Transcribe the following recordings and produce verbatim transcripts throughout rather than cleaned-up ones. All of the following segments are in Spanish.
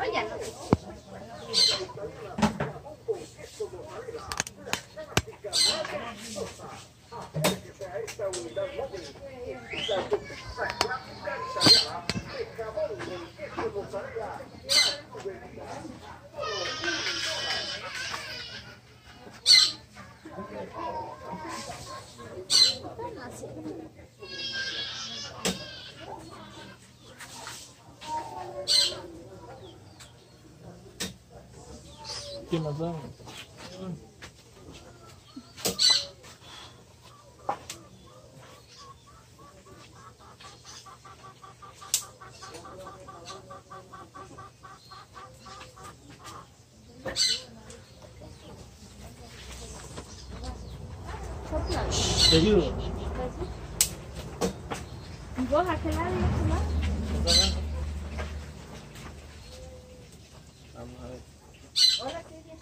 ya no. ¿Qué más da? Te ayudo. ¿Y vos a qué lado y a qué lado? Vamos a ver. Hola, ¿qué día?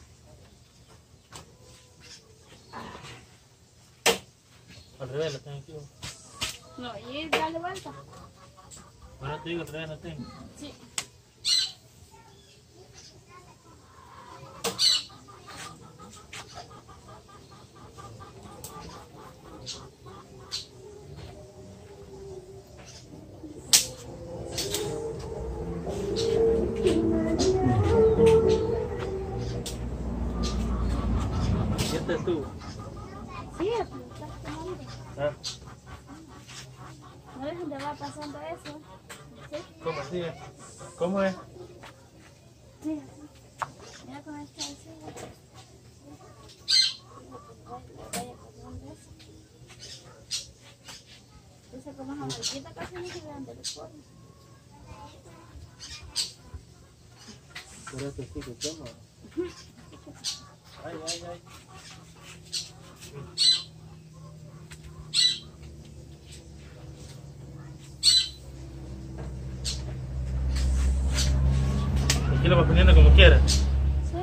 Al revés, la tengo aquí. No, y dale vuelta. Ahora te digo, al revés la tengo. Sí. ¿Esta es tú? Sí, estás tomando. ¿Ah? No dejen de va pasando eso. ¿Sí? ¿Cómo así es? ¿Cómo es? Sí, así. Mira con esta así. Vaya pasando eso. Esa como es amarillita casi no se vean de los formas. Pero esto sí que quema. Ay, ay, ay. Aquí lo vas poniendo como quieras. ¿Sí?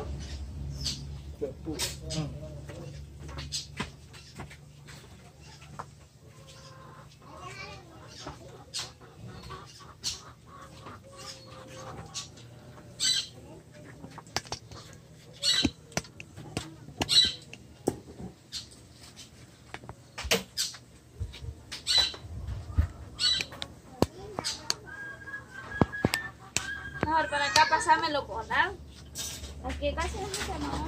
Mejor para acá pasármelo por lado. Aquí casi no se llama.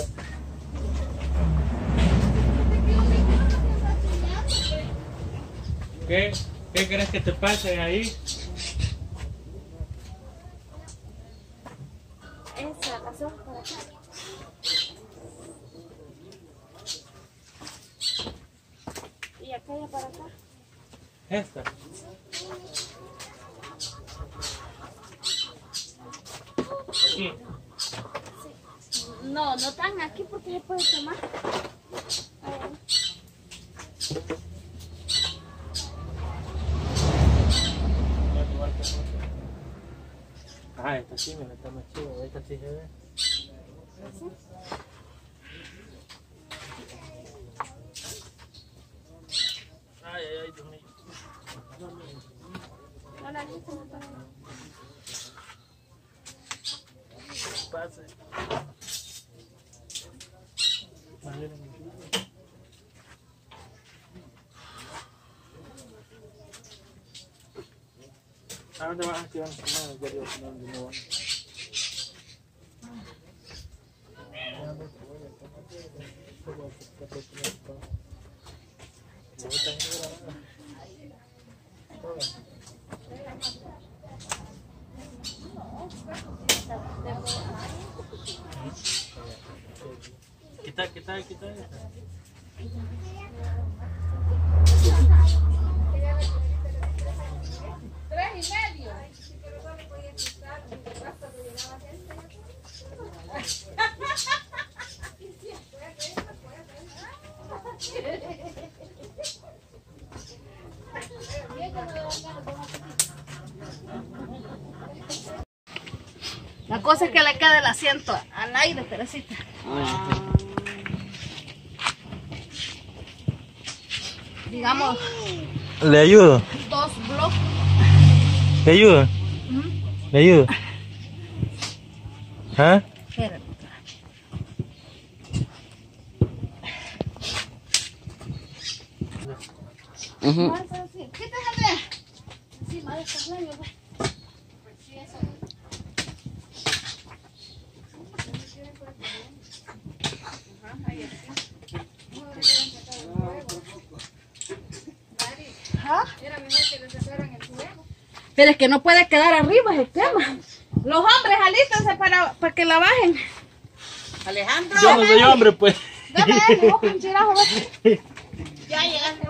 ¿Qué? ¿Qué crees que te pase ahí? Esa, las hojas para acá. Y aquella para acá. Esta. Aquí. Sí. No, no tan aquí porque se puede tomar. Ahí. Ah, esta sí, mira, está más chido. Esta sí se ve. ¿Sí? Ay, ay, ay, Dios mío. No la lista no para ahí. Pase. Vale, no me ayuda. ¿A dónde vas a quedar? Ya digo, no, de nuevo. Quita, quita, quita esta. Tres y medio. La cosa es que le quede el asiento al aire, Teresita. Ah. Digamos, ¿Le ayudo? dos bloques. ¿Le ayudo? ¿Mm? ¿Le ayudo? ¿Ah? Espérame. Ujú. Quítale. Encima de estos labios, ve. Sí, eso. ¿Ah? Pero es que no puede quedar arriba el tema. Los hombres, alístense para, para que la bajen. Alejandro. Yo no soy hombre, pues. Dame, dame, vos con chirajo, ve. Ya llegaste.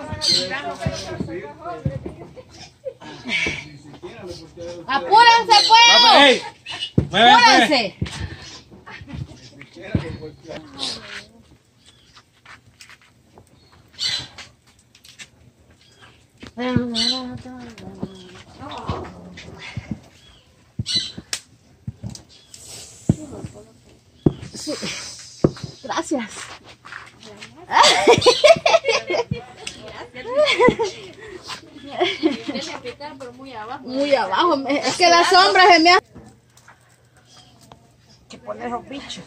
Apúrense, pues. ¡Ey! ¡Mueve, pues! Apúrense. Sí. Gracias. Muy abajo. me- Es que la sombra se me ha... Que poner los bichos.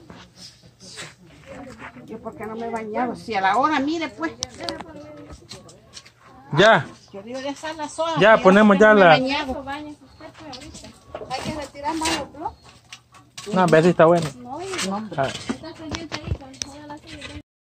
Yo porque no me he bañado. Si a la hora, mire pues. Ya, Yo digo, ya están las horas. ya, yo ponemos ya no me he la... bañado. Hay que retirar más los bloques. No, a ver si está bueno. No, Ah. está pendiente